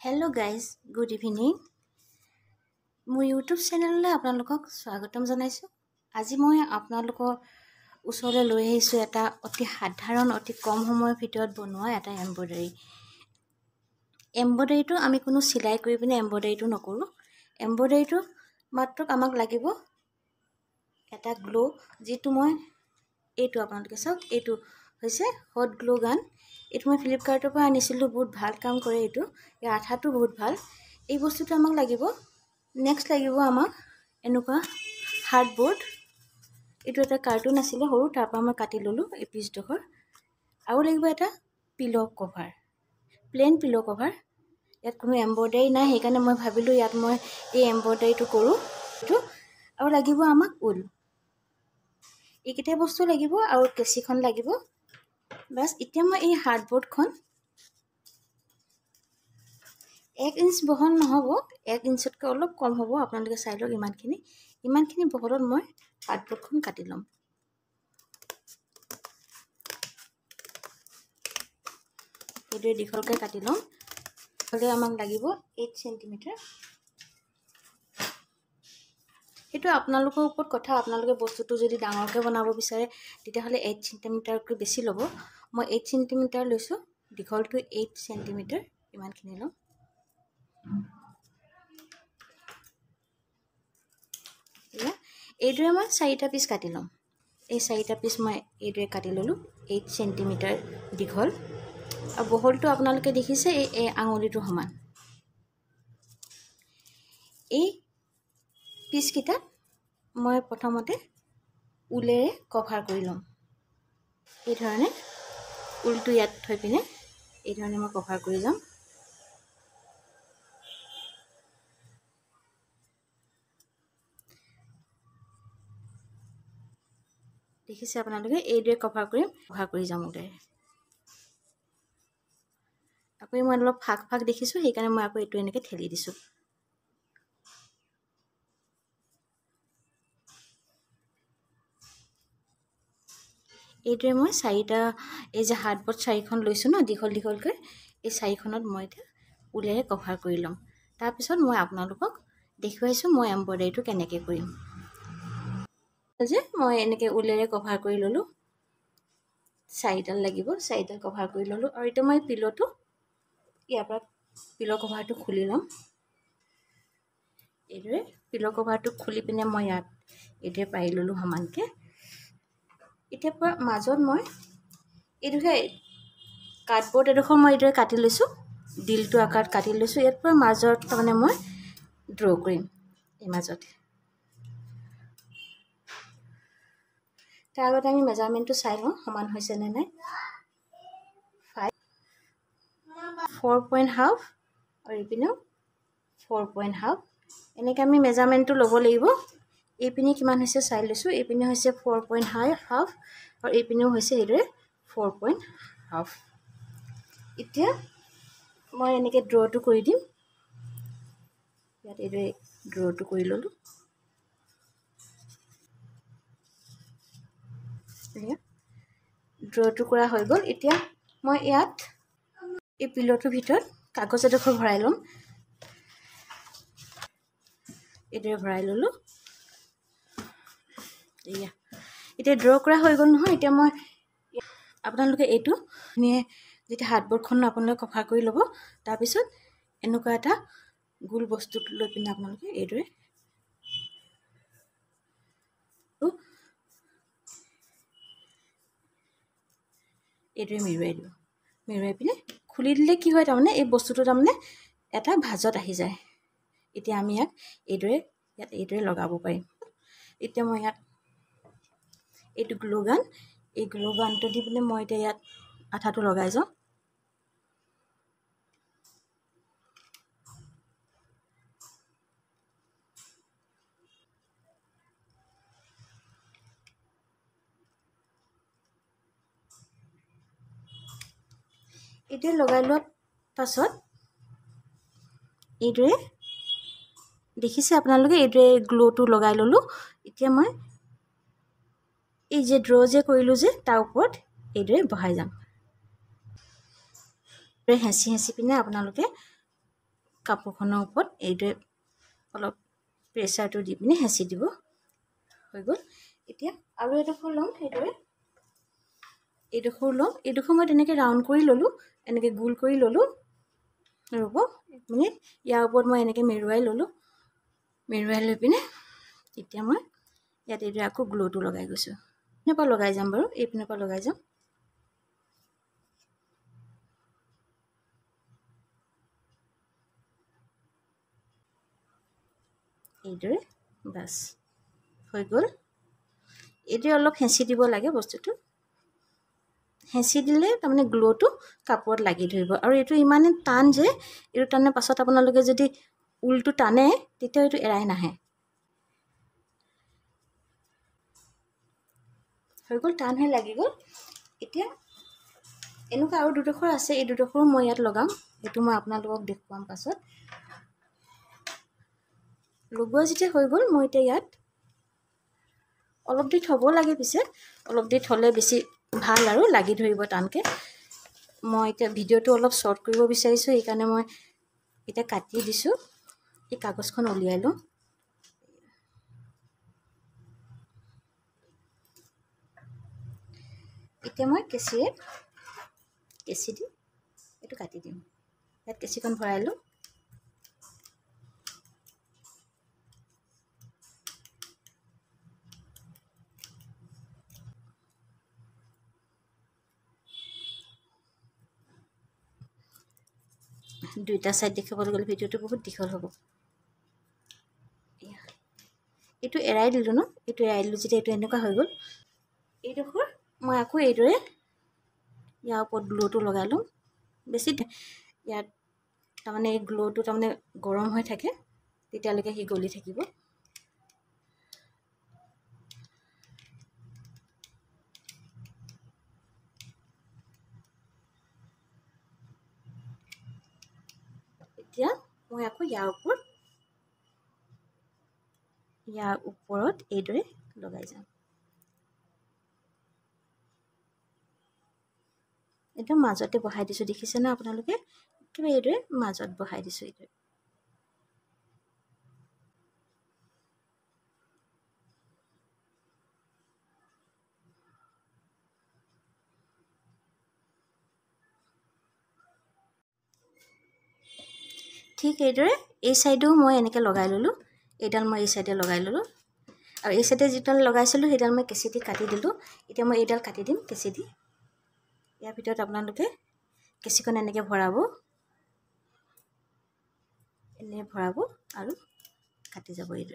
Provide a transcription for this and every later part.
Hello guys, good evening. মোৰ YouTube চেনেললৈ আপোনালোকক স্বাগতম জনাইছো। আজি মই আপোনালোকৰ ওচৰলৈ লৈ আহিছো এটা অতি সাধাৰণ অতি কম সময়ৰ ভিতৰত বনোৱা এটা এমব্ৰয়ডাৰী। এমব্ৰয়ডাৰীটো আমি কোনো সিলাই কৰি পিনে এমব্ৰয়ডাৰীটো নকৰো। এমব্ৰয়ডাৰীটো মাত্ৰ আমাক লাগিব এটা গ্লো, যেটো মই এইটো আপোনালোকে চাওক, এইটো হৈছে হট গ্লো গান। এইটো মই ফ্লিপকাৰ্টৰ পৰা আনিছিলো, বহুত ভাল কাম কৰে এইটো। ইয়াৰ আঠাটো বহুত ভাল। এই বস্তুটো আমাক লাগিব। নেক্সট লাগিব আমাক এনেকুৱা হাৰ্ডবোৰ্ড। এইটো এটা কাৰ্টুন আছিলে সৰু, তাৰ পৰা মই কাটি ললো এই পিচডোখৰ। আৰু লাগিব এটা pillow cover, plain pillow cover. ইয়াত কোনো এমব্ৰয়ডাৰী নাই, সেইকাৰণে মই ভাবিলো ইয়াত মই এই এমব্ৰয়ডাৰীটো কৰো। আৰু লাগিব আমাক ঊল। এইকেইটা বস্তু লাগিব আৰু কেঁচিখন লাগিব। বাস এতিয়া মই এই হাৰ্ডবোৰ্ডখন 1 ইঞ্চ বহল নহব, 1 ইঞ্চতকৈ অলপ কম হ'ব। আপোনালোকে চাই লওক ইমানখিনি বহলত মই হাৰ্ডবোৰ্ডখন কাটি ল'ম। এইটোৱে দীঘলকৈ কাটি ল'ম। হ'লে আমাক লাগিব 8 সেন্টিমিটাৰ। সেইটো আপোনালোকৰ ওপৰত কথা। আপোনালোকে বস্তুটো যদি ডাঙৰকৈ বনাব বিচাৰে তেতিয়াহ'লে 8 সেন্টিমিটাৰকৈ বেছি ল'ব। মই 8 সেন্টিমিটাৰ লৈছো, দীঘলটো 8 সেন্টিমিটাৰ, ইমানখিনি ল'ম। এইদৰে মই 4টা পিচ কাটি ল'ম। এই 4টা পিচ মই এইদৰে কাটি ললো, 8 সেন্টিমিটাৰ দীঘল। আৰু বহলটো আপোনালোকে দেখিছে এই আঙুলিটো সমান। এই পিচকেইটা মই প্ৰথমতে ঊলেৰে কভাৰ কৰি ল'ম। এই ধৰণে ঊলটো ইয়াত থৈ পিনে এই ধৰণে মই কভাৰ কৰি যাম। দেখিছে আপোনালোকে, এইদৰে কভাৰ কৰি যাম ঊলেৰে। আকৌ মই অলপ ফাক দেখিছো, সেইকাৰণে মই আকৌ এইটো এনেকৈ ঠেলি দিছো। এইটোৱে মই 4টা, এই যে হাৰ্ডবোৰ্ড 4খন লৈছো ন দীঘলকৈ, এই 4খনত মই এতিয়া ঊলেৰে কভাৰ কৰি ল'ম। তাৰপিছত মই আপোনালোকক দেখুৱাইছো মই এমব্ৰয়ডাৰীটো কেনেকৈ কৰিম। যে মই এনেকৈ ঊলেৰে কভাৰ কৰি ললো, 4ডাল লাগিব, 4ডাল কভাৰ কৰি ললো। আৰু এতিয়া মই পিলোটো ইয়াৰ পৰা পিলো কভাৰটো খুলি ল'ম। এইদৰে পিলো কভাৰটো খুলি পিনে মই ইয়াত এইদৰে পাৰি ললো সমানকৈ। এতিয়া পৰা মাজত মই এইডোখৰ কাৰ্ডবৰ্ড এডোখৰ মই এইদৰে কাটি লৈছো, দিলটো আকাৰত কাটি লৈছো। ইয়াত পৰা মাজত তাৰমানে মই ড্ৰ কৰিম এই মাজত। তাৰ আগতে আমি মেজাৰমেণ্টটো চাই লওঁ সমান হৈছে নে নাই। 4.5 আৰু এইপিনেও 4.5 এনেকৈ আমি মেজাৰমেণ্টটো ল'ব লাগিব। এইপিনে কিমান হৈছে চাই লৈছো, এইপিনে হৈছে 4.5 আৰু এইপিনেও হৈছে এইদৰে 4.5। এতিয়া মই এনেকৈ ড্ৰটো কৰি দিম। ইয়াত এইদৰে ড্ৰটো কৰি ললো। ড্ৰটো কৰা হৈ গ'ল। এতিয়া মই ইয়াত এই পিলোটোৰ ভিতৰত কাগজ এডোখৰ ভৰাই ল'ম। এইদৰে ভৰাই ললো। এতিয়া ড্ৰ কৰা হৈ গ'ল নহয়। এতিয়া মই আপোনালোকে এইটো যেতিয়া হাৰ্ডবোৰ্ডখন আপোনালোকে কভাৰ কৰি ল'ব, তাৰপিছত এনেকুৱা এটা গোল বস্তু লৈ পিনে আপোনালোকে এইদৰে মেৰুৱাই দিব। মেৰুৱাই পিনে খুলি দিলে কি হয়, তাৰমানে এই বস্তুটো তাৰমানে এটা ভাজত আহি যায়। এতিয়া আমি ইয়াত এইদৰে লগাব পাৰিম। এতিয়া মই ইয়াত এইটো গ্লো গান, এই গ্লো গানটো দি পিনে মই এতিয়া ইয়াত আঠাটো লগাই যাওঁ। এইদৰে লগাই লোৱাৰ পাছত এইদৰে দেখিছে আপোনালোকে, এইদৰে গ্লোটো লগাই ললো। এতিয়া মই এই যে ড্ৰ যে কৰিলো যে তাৰ ওপৰত এইদৰে বহাই যাম। হেঁচি পিনে আপোনালোকে কাপোৰখনৰ ওপৰত এইটোৱে অলপ প্ৰেছাৰটো দি পিনে হেঁচি দিব। হৈ গ'ল। এতিয়া আৰু এডোখৰ ল'ম, সেইদৰে এইডোখৰ ল'ম। এইডোখৰ মই তেনেকৈ ৰাউণ্ড কৰি ল'লোঁ, এনেকৈ গোল কৰি ল'লোঁ। ৰ'ব 1 মিনিট। ইয়াৰ ওপৰত মই এনেকৈ মেৰুৱাই ল'লোঁ। মেৰুৱাই লৈ পিনে এতিয়া মই ইয়াত এইদৰে আকৌ গ্ল'টো লগাই গৈছোঁ। এইপিনৰ পৰা লগাই যাম বাৰু, এইপিনৰ পৰা লগাই যাম। এইদৰে বাছ হৈ গ'ল। এইদৰে অলপ হেঁচি দিব লাগে বস্তুটো। হেঁচি দিলে তাৰমানে গ্ল'টো কাপোৰত লাগি ধৰিব। আৰু এইটো ইমানেই টান যে এইটো টানে পাছত আপোনালোকে যদি ঊলটো টানে তেতিয়া এইটো এৰাই নাহে। হৈ গ'ল, টান হৈ লাগি গ'ল। এতিয়া এনেকুৱা আৰু দুডোখৰ আছে, এই দুডোখৰো মই ইয়াত লগাম। সেইটো মই আপোনালোকক দেখুৱাম পাছত। লগোৱা যেতিয়া হৈ গ'ল, মই এতিয়া ইয়াত অলপ দেৰি থ'ব লাগে। পিছে অলপ দেৰি থ'লে বেছি ভাল আৰু লাগি ধৰিব টানকৈ। মই এতিয়া ভিডিঅ'টো অলপ শ্বৰ্ট কৰিব বিচাৰিছোঁ, সেইকাৰণে মই এতিয়া কাটি দিছোঁ। এই কাগজখন উলিয়াই লওঁ। এতিয়া মই কেঁচি দি এইটো কাটি দিম। ইয়াত কেঁচিখন ভৰাই লওঁ। দুইটা ছাইড দেখাবলৈ গ'লে ভিডিঅ'টো বহুত দীঘল হ'ব। এইটো এৰাই দিলোঁ ন, এইটো এৰাই দিলোঁ যেতিয়া এইটো এনেকুৱা হৈ গ'ল। এইডোখৰ মই আকৌ এইদৰে ইয়াৰ ওপৰত গ্ল'টো লগাই লওঁ। বেছি ইয়াত তাৰমানে এই গ্ল'টো তাৰমানে গৰম হৈ থাকে, তেতিয়ালৈকে সি গলি থাকিব। এতিয়া মই আকৌ ইয়াৰ ওপৰত এইদৰে লগাই যাম। একদম মাজতে বহাই দিছোঁ, দেখিছে ন আপোনালোকে? কিবা এইদৰে মাজত বহাই দিছোঁ এইদৰে। ঠিক এইদৰে এই ছাইডেও মই এনেকৈ লগাই ল'লোঁ। এইডাল মই এই ছাইডে লগাই ল'লোঁ। আৰু এই ছাইডে যিডাল লগাইছিলোঁ সেইডাল মই কেঁচি দি কাটি দিলোঁ। এতিয়া মই এইডাল কাটি দিম কেঁচি দি। ইয়াৰ ভিতৰত আপোনালোকে কেঁচিখন এনেকৈ ভৰাব, আৰু কাটি যাব এইদৰে।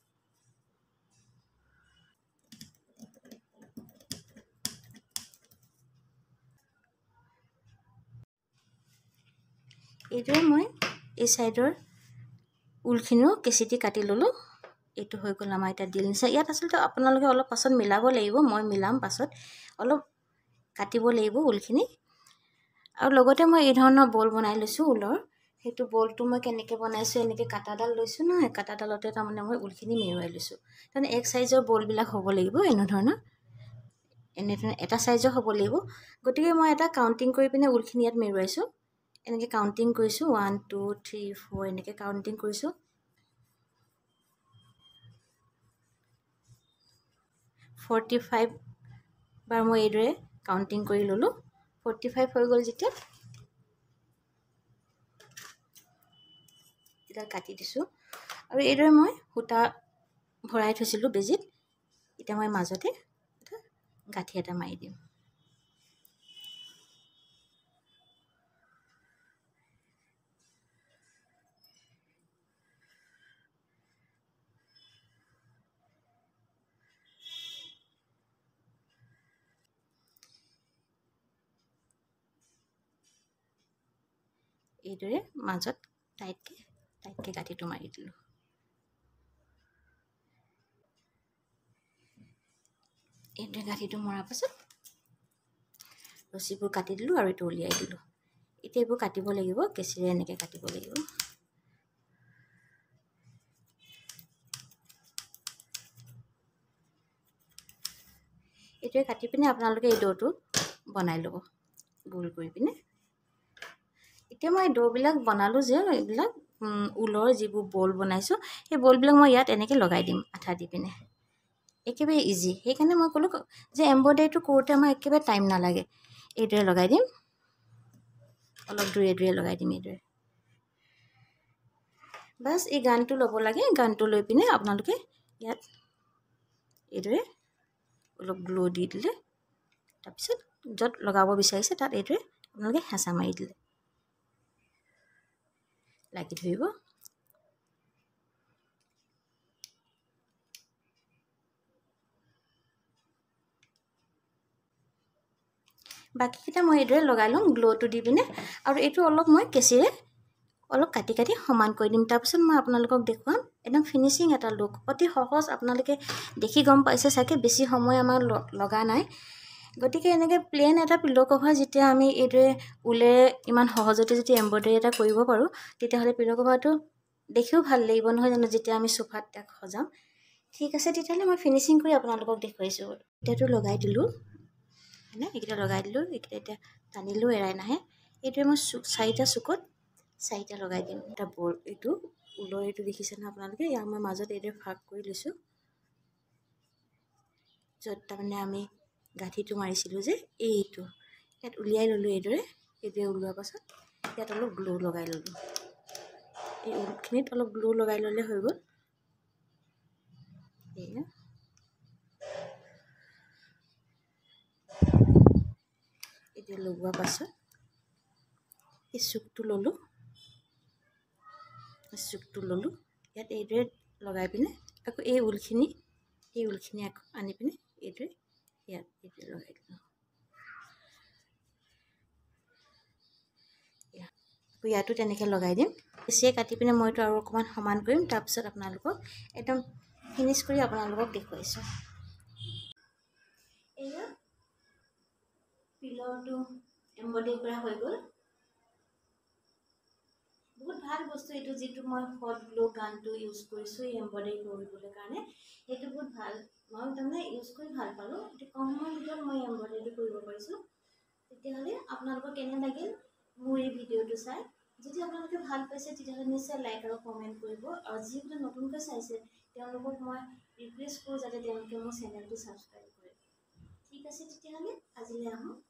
এইদৰে মই এই ছাইডৰ ঊলখিনিও কেঁচি দি কাটি ল'লোঁ। এইটো হৈ গ'ল আমাৰ এতিয়া দিল নিচিনা। ইয়াত আচলতে আপোনালোকে অলপ পাছত মিলাব লাগিব, মই মিলাম পাছত। অলপ কাটিব লাগিব ঊলখিনি। আৰু লগতে মই এই ধৰণৰ বল বনাই লৈছোঁ ঊলৰ। সেইটো বলটো মই কেনেকৈ বনাইছোঁ, এনেকৈ কাটাডাল লৈছোঁ নহয়, কাটাডালতে তাৰমানে মই ঊলখিনি মেৰুৱাই লৈছোঁ। তাৰমানে এক চাইজৰ বলবিলাক হ'ব লাগিব, এনেধৰণৰ এটা চাইজৰ হ'ব লাগিব। গতিকে মই এটা কাউণ্টিং কৰি পিনে ঊলখিনি ইয়াত মেৰুৱাইছোঁ। এনেকৈ কাউণ্টিং কৰিছোঁ, 1 2 3 4 এনেকৈ কাউণ্টিং কৰিছোঁ। 45 বাৰ মই এইদৰে কাউণ্টিং কৰি ল'লোঁ। 45 হৈ গ'ল যেতিয়া এডাল কাটি দিছোঁ। আৰু এইদৰে মই সূতা ভৰাই থৈছিলোঁ বেজিত। এতিয়া মই মাজতে গাঁঠি এটা মাৰি দিম। এইদৰে মাজত টাইটকৈ গাঁঠিটো মাৰি দিলোঁ। এইদৰে গাঁঠিটো মৰাৰ পাছত ৰছীবোৰ কাটি দিলোঁ আৰু এইটো উলিয়াই দিলোঁ। এতিয়া এইবোৰ কাটিব লাগিব, কেঁচিৰে এনেকৈ কাটিব লাগিব। এইটোৱে কাটি পিনে আপোনালোকে এই ডোটো বনাই ল'ব গোল কৰি পিনে। এতিয়া মই ডোবিলাক বনালোঁ যে এইবিলাক ঊলৰ যিবোৰ বল বনাইছোঁ সেই বলবিলাক মই ইয়াত এনেকৈ লগাই দিম আঠা দি পিনে একেবাৰে ইজি সেইকাৰণে মই ক'লোঁ যে এম্ব্ৰইডাৰীটো কৰোঁতে আমাৰ একেবাৰে টাইম নালাগে এইদৰে লগাই দিম অলপ দূৰে দূৰে লগাই দিম এইদৰে বাছ এই গানটো ল'ব লাগে গানটো লৈ পিনে আপোনালোকে ইয়াত এইদৰে অলপ গ্লো দি দিলে তাৰপিছত য'ত লগাব বিচাৰিছে তাত এইদৰে আপোনালোকে হেঁচা মাৰি দিলে লাগি ধৰিব বাকীকেইটা মই এইদৰে লগাই ল'ম গ্ল'টো দি পিনে আৰু এইটো অলপ মই কেঁচিৰে অলপ কাটি কাটি সমান কৰি দিম তাৰপিছত মই আপোনালোকক দেখুৱাম একদম ফিনিচিং এটা লুক অতি সহজ আপোনালোকে দেখি গম পাইছে চাগে বেছি সময় আমাৰ লগা নাই গতিকে এনেকৈ প্লেন এটা পিলো কভাৰ যেতিয়া আমি এইদৰে ঊলেৰে ইমান সহজতে যদি এম্ব্ৰইডাৰী এটা কৰিব পাৰোঁ তেতিয়াহ'লে পিলো কভাৰটো দেখিও ভাল লাগিব নহয় জানো যেতিয়া আমি সোফাত তাক সজাম ঠিক আছে তেতিয়াহ'লে মই ফিনিচিং কৰি আপোনালোকক দেখুৱাইছোঁ এতিয়াতো লগাই দিলোঁ হয়নে এইকেইটা লগাই দিলোঁ এইকেইটা এতিয়া টানিলেও এৰাই নাহে এইটোৱে মই চাৰিটা চুকত চাৰিটা লগাই দিম এটা বল এইটো ঊলৰ এইটো দেখিছে ন আপোনালোকে ইয়াৰ মই মাজত এইদৰে ভাগ কৰি লৈছোঁ য'ত তাৰমানে আমি গাঁঠিটো মাৰিছিলোঁ যে এইটো ইয়াত উলিয়াই ল'লোঁ এইদৰে ওলোৱাৰ পাছত ইয়াত অলপ গ্লো লগাই ল'লোঁ এই ঊলখিনিত অলপ গ্লো লগাই ল'লে হৈ গ'ল এয়া এতিয়া লগোৱাৰ পাছত এই চুকটো ল'লোঁ ইয়াত এইদৰে লগাই পিনে আকৌ এই ঊলখিনি আকৌ আনি পিনে এইদৰে ইয়াত এইদৰে লগাই দিলোঁ আকৌ ইয়াতো তেনেকৈ লগাই দিম বেছিয়ে কাটি পিনে মইতো আৰু অকণমান সমান কৰিম তাৰপিছত আপোনালোকক একদম ফিনিছ কৰি আপোনালোকক দেখুৱাইছোঁ এয়া পিলৰটো এম্ব্ৰইডাৰী কৰা হৈ গ'ল বহুত ভাল বস্তু এইটো যিটো মই হট গ্লো গানটো ইউজ কৰিছোঁ এই এম্ব্ৰইডাৰী কৰিবলৈ কাৰণে সেইটো বহুত ভাল মই তাৰমানে ইউজ কৰি ভাল পালোঁ এইটো কম সময়ৰ ভিতৰত মই এম্ব্ৰইডাৰী কৰিব পাৰিছোঁ তেতিয়াহ'লে আপোনালোকৰ কেনে লাগিল মোৰ এই ভিডিঅ'টো চাই যদি আপোনালোকে ভাল পাইছে তেতিয়াহ'লে নিশ্চয় লাইক আৰু কমেণ্ট কৰিব আৰু যিসকলে নতুনকৈ চাইছে তেওঁলোকক মই ৰিকুৱেষ্ট কৰোঁ যাতে তেওঁলোকে মোৰ চেনেলটো ছাবস্ক্ৰাইব কৰে ঠিক আছে তেতিয়াহ'লে আজিলৈ আহোঁ